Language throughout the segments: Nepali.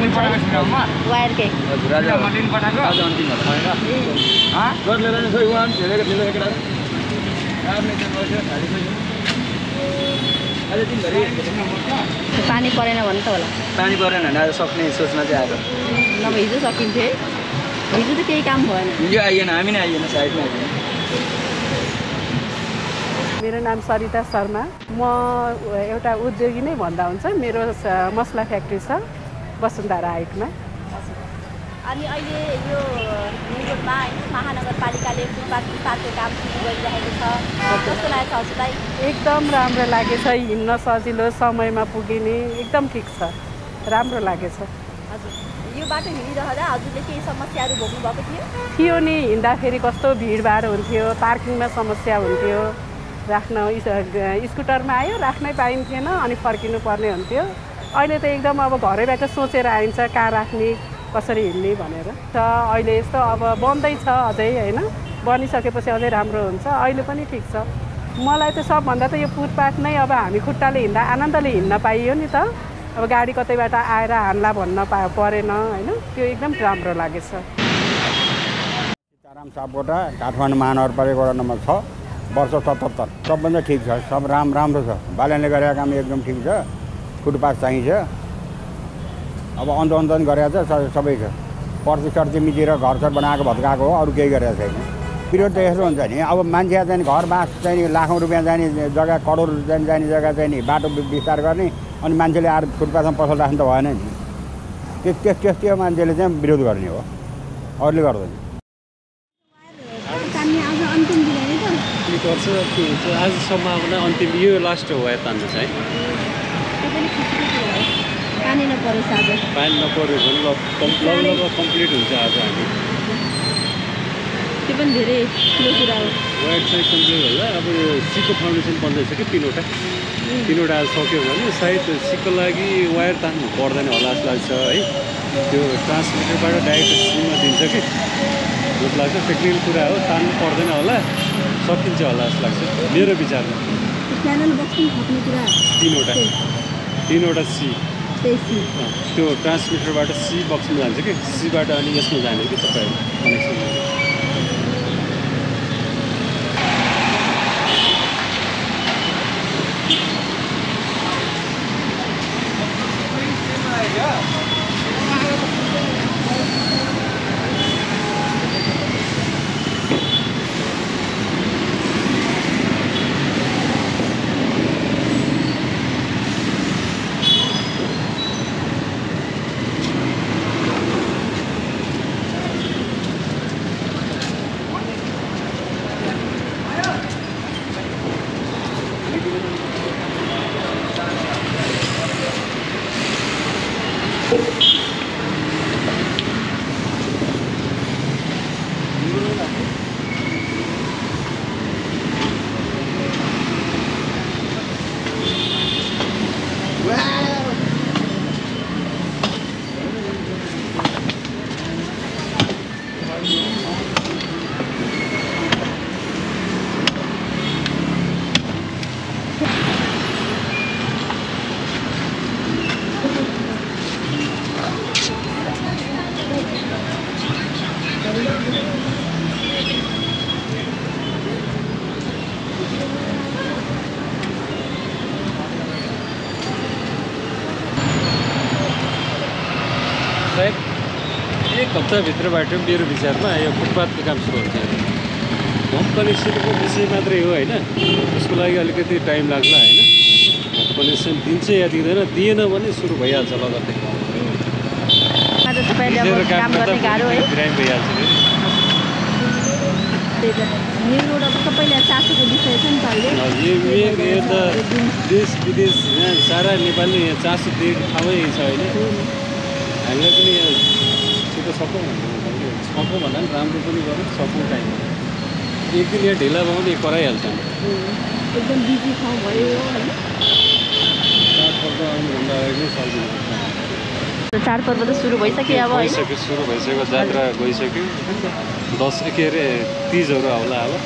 वायर केक हजुर आज अन्तिम होला गर्लेर नि खोइ वान हेरेको थियो एकरा आफ्नो चाहिँ बस्यो खाली आज दिनभरि पानी परेन भने त होला पानी परेन भने आज सक्ने सोचमा चाहिँ आएको नभए हिजो सकिन्थ्यो है हिजो त केही काम भएन हिजो आइएन हामी नै आइएन साइडमा आइएन मेरो नाम सरिता शर्मा म एउटा उद्योगी नै भन्दा हुन्छ मेरो मसला फ्याक्ट्री छ वसुन्धरा हाइटमा अनि अहिले यो निर्गुणमा महानगरपालिकाले फुटपाथ विस्तारको काम सुरु गरिरहेको छ कस्तो लागेको छ हजुरलाई एकदम राम्रो लागेछ हिँड्न सजिलो समयमा पुगिने एकदम ठिक छ राम्रो लागेछ हजुर यो बाटो हिँडिरहँदा हजुरले केही समस्याहरू भोग्नु भएको थियो नि हिँड्दाखेरि कस्तो भिडभाड हुन्थ्यो पार्किङमा समस्या हुन्थ्यो राख्न स्कुटरमा आयो राख्नै पाइन्थेन अनि फर्किनु पर्ने हुन्थ्यो अहिले त एकदम अब घरैबाट सोचेर आइन्छ कहाँ राख्ने कसरी हिँड्ने भनेर त अहिले यस्तो अब बन्दैछ अझै होइन बनिसकेपछि अझै राम्रो हुन्छ अहिले पनि ठिक छ मलाई त सबभन्दा त यो फुटपाथ नै अब हामी खुट्टाले हिँड्दा आनन्दले हिँड्न पाइयो नि त अब गाडी कतैबाट आएर हान्ला भन्न परेन होइन त्यो एकदम राम्रो लागेछ सीताराम सापकोटा काठमाडौँ महानगरपालिका वडा नम्बर 6 वर्ष 77 सबभन्दा ठिक छ सब राम्रो छ बालनले गरेको काम एकदम ठिक छ फुटपाथ चाहिन्छ अब अन्दन गरेको छ सबै छ पर्ची सर्ची मिचेर घर बनाएको भत्काएको हो अरू केही गरेको छैन विरोध त यस्तो हुन्छ नि अब मान्छे चाहिँ घर बास चाहिँ लाखौँ रुपियाँ जाने जग्गा करोड जाने जग्गा चाहिँ नि बाटो विस्तार गर्ने अनि मान्छेले आएर फुटपाथमा पसल राख्नु त भएन नि त्यो मान्छेले चाहिँ विरोध गर्ने हो अरूले गर्दैन आज सम्भावना अन्तिम यो लास्ट हो तान्नु चाहिँ पानी नपरोस् आज पानी नपऱ्यो भने लगभग कम्प्लिट हुन्छ आज हामी त्यो पनि धेरै ठुलो कुरा हो वायर चाहिँ कम्प्लिट होला अब यो सीको फाउन्डेसन बन्दैछ कि तीनवटा आज सक्यो भने सायद सीको लागि वायर तान्नु पर्दैन होला जस्तो लाग्छ है त्यो ट्रान्समिटरबाट डाइरेक्ट सीमा दिन्छ कि जस्तो लाग्छ टेक्निकल कुरा हो तान्नु पर्दैन होला सकिन्छ होला जस्तो लाग्छ मेरो विचारमा प्यानल बक्स पनि थप्ने कुरा तीनवटा सी त्यो ट्रान्समिटरबाट सी बक्समा जान्छ कि सीबाट अनि यसमा जाने कि तपाईँ कनेक्सन एक हप्ताभित्रबाट मेरो विचारमा यो फुटपाथको काम सुरु हुन्छ होम कनेक्सनको विषय मात्रै हो होइन त्यसको लागि अलिकति टाइम लाग्ला होइन होम कनेक्सन दिन्छ या दिँदैन दिएन भने सुरु भइहाल्छ लगत्तै देश विदेश सारा नेपाली चासो दिएको ठाउँै छ होइन हामीलाई पनि छिटो सकौँ भन्दा पनि राम्रो पनि गरौँ सकौँ टाइम एक दिन यहाँ ढिला भयो भने कराइहाल्छ एकदम बिजी ठाउँ भयो होइन चाडपर्व आउनुभन्दा अगाडि नै सकिन्छ चाडपर्व त सुरु भइसक्यो अब सुरु भइसक्यो जात्रा गइसक्यो 10 के अरे 30हरू आउला अब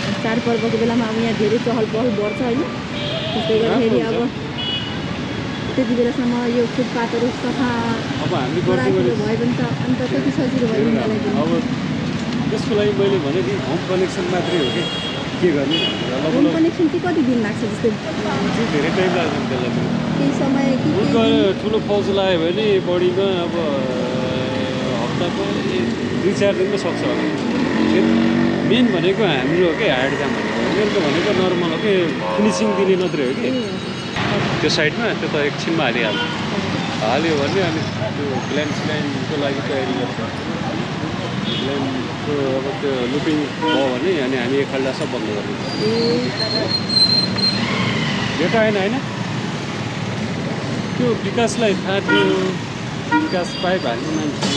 चाडपर्वको बेलामा अब यहाँ धेरै चहल पहल बढ्छ होइन त्यसले गर्दाखेरि अब त्यति बेलासम्म यो फुटपाथहरू सफा अब हामी गर्छौँ भयो भने त अन्त कति सजिलो भयो उनीहरूलाई पनि। अब त्यसको लागि मैले भने नि होम कनेक्सन मात्रै हो कि के गर्ने होम कनेक्सन चाहिँ कति दिन लाग्छ जस्तै धेरै टाइम लाग्छ त्यसलाई पनि। केही समय कि उनको ठुलो फौज लाग्यो भने बढीमा अब हप्ताको 2-4 दिनमा सक्छ होला। मेन भनेको हाम्रो के हाइड काम भनेको नर्मल हो कि फिनिसिङ दिने मात्रै हो कि त्यो साइडमा त्यो त एकछिनमा हाल्यो भने अनि त्यो ग्ल्यान्डको लागि तयारी गर्छ। ग्ल्यान्डको अब त्यो लुपिङ भयो भने अनि हामी एक खाल्डा सब बन्द गर्ने। यो त होइन त्यो विकासलाई थाहा थियो, विकास पाइप हाल्ने मान्छे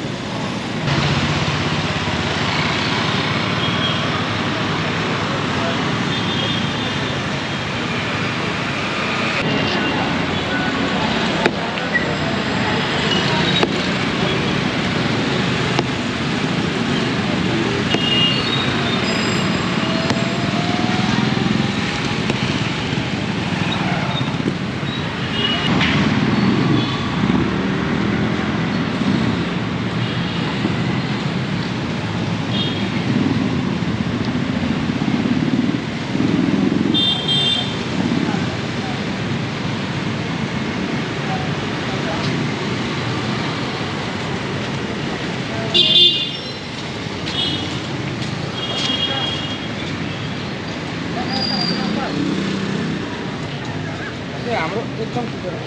हाम्रो एकदम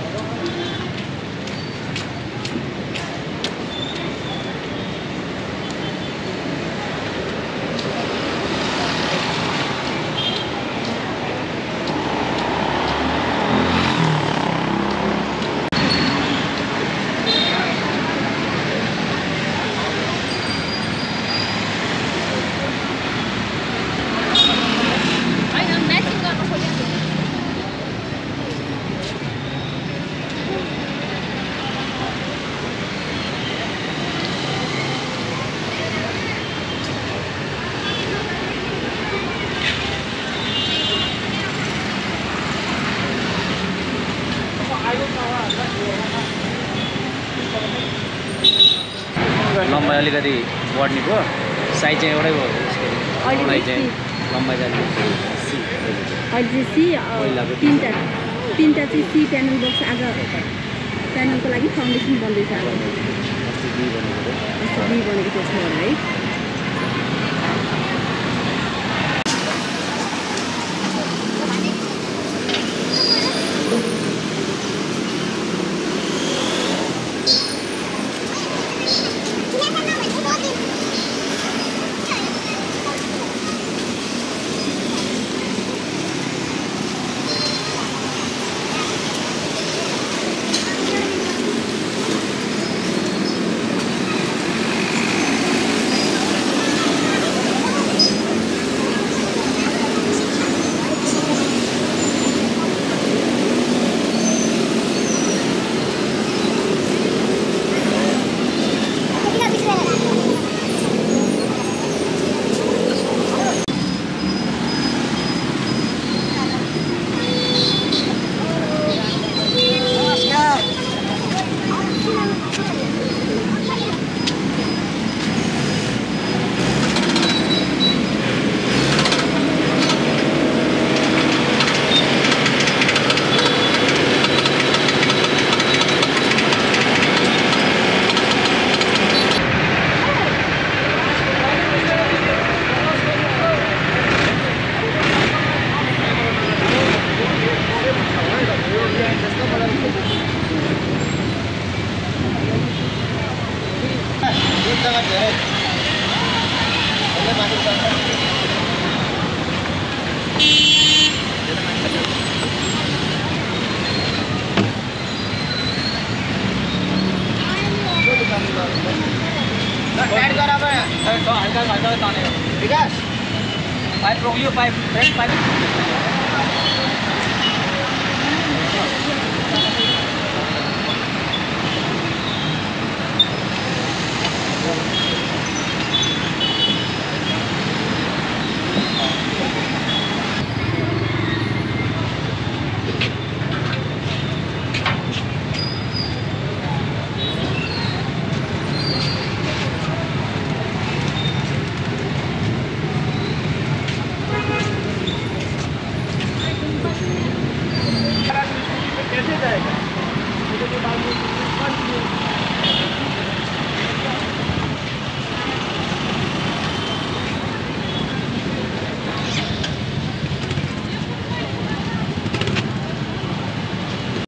लम्बाइ अलिकति बढ्ने भयो, साइज चाहिँ एउटै भयो यसको लम्बाइ चाहिँ लम्बाइ चाहिँ अहिले तिनवटा चाहिँ सी प्यानल बक्स आज प्यानलको लागि फाउन्डेसन बन्दैछ। बी बनेको छ है। विकास पाइप रोकियो, पाइप फ्रेंड पाइप भइरहेको बालको कन्टिन्यू